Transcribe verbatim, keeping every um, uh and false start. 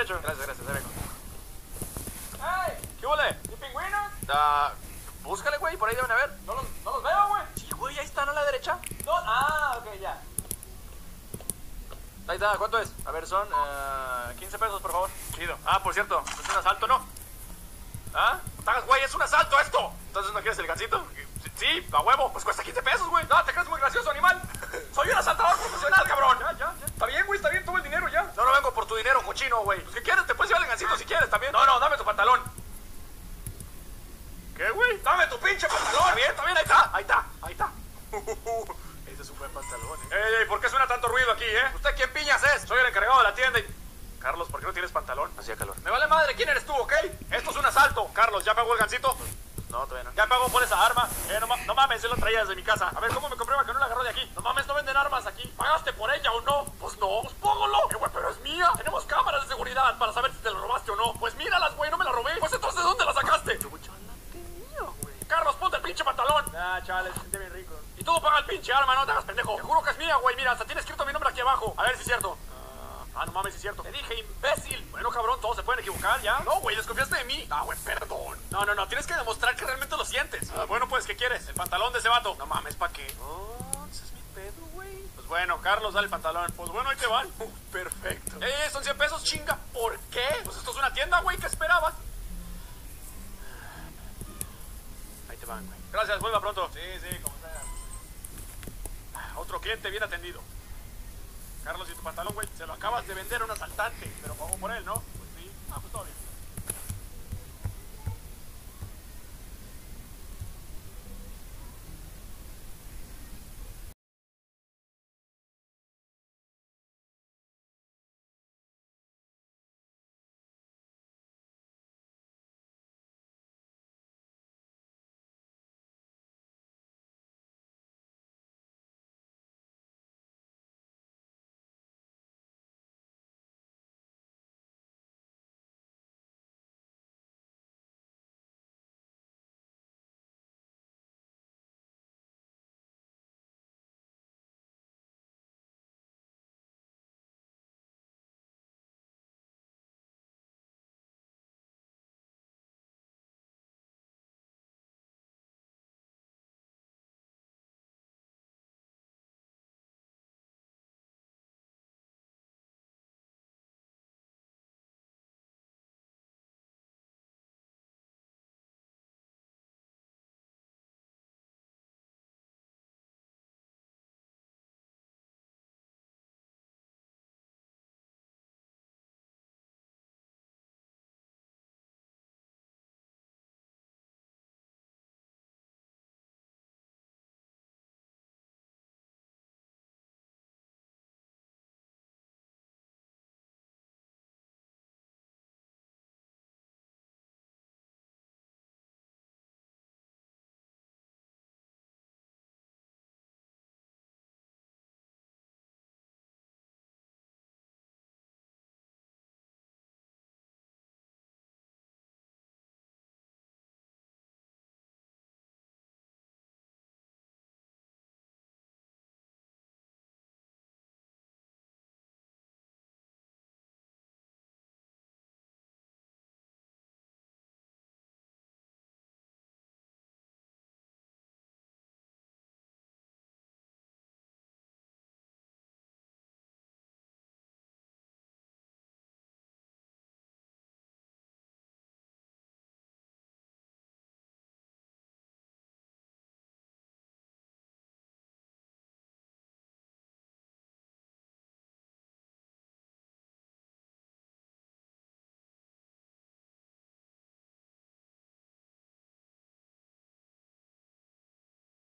muchacho. Gracias, gracias, ya vengo. ¡Ey! ¿Qué huele? ¿Y pingüinos? Ah, búscale, güey, por ahí deben haber. No los, no los veo, güey. Sí, güey, ahí están a la derecha. No, ah, ok, ya. Ahí está, ¿cuánto es? A ver, son uh, quince pesos, por favor. Chido. Ah, por cierto, es un asalto, ¿no? ¿Ah? ¿Estás, güey? Es un asalto esto. Entonces, ¿no quieres el gancito? Sí, a huevo. Pues cuesta quince pesos, güey. No, te crees muy gracioso, animal. Soy un asaltador profesional, cabrón. Ya, ya, ya. Está bien, güey, está bien, toma el dinero ya. No, no vengo por tu dinero, cochino, güey. Pues, ¿qué quieres? Te puedes llevar el gancito si quieres también. No, no, dame tu pantalón. ¿Qué, güey? Dame tu pinche pantalón. Está bien, está bien, ahí está, ahí está, ahí está. Ese es un buen pantalón, eh. Ey, ey, ¿por qué suena tanto ruido aquí, eh? ¿Usted quién piñas es? Soy el encargado de la tienda y... Carlos, ¿por qué no tienes pantalón? Hacía calor. Me vale madre, ¿quién eres tú, ok? Esto es un asalto. Carlos, ¿ya pagó el gancito? No, todavía no. ¿Ya pagó por esa arma? Eh, no, no mames, yo la traía desde mi casa. A ver, ¿cómo me comprueba que no la agarró de aquí? No mames, ¿no venden armas aquí? ¿Pagaste por ella o no? Pues no. Pues póngalo. Eh, güey, pero es mía. Tenemos cámaras de seguridad para saber si te la robaste o no. Pues míralas, güey, no me la robé. Pues entonces, ¿de dónde la sacaste? Yo, yo la tenía, güey. Carlos, ponte el pinche pantalón. Ah, chale, se siente bien rico. Y tú paga el pinche arma, no te hagas pendejo. Te juro que es mía, güey, mira, hasta tiene escrito mi nombre aquí abajo. A ver si es cierto. Ah, no mames, es cierto. Te dije, imbécil. Bueno, cabrón, todos se pueden equivocar, ¿ya? No, güey, desconfiaste de mí. Ah, güey, perdón. No, no, no, tienes que demostrar que realmente lo sientes. Ah, bueno, pues, ¿qué quieres? El pantalón de ese vato. No mames, ¿pa' qué? Oh, ese es mi pedo, güey. Pues bueno, Carlos, dale el pantalón. Pues bueno, ahí te van. Uh, perfecto. Eh, eh, son cien pesos, chinga. ¿Por qué? Pues esto es una tienda, güey, ¿qué esperabas? Ahí te van, güey. Gracias, vuelva pronto. Sí, sí, como sea. Otro cliente bien atendido. Carlos, y tu pantalón, güey, se lo acabas de vender a un asaltante, pero pagó por él, ¿no? Pues sí. Ah, pues todo bien.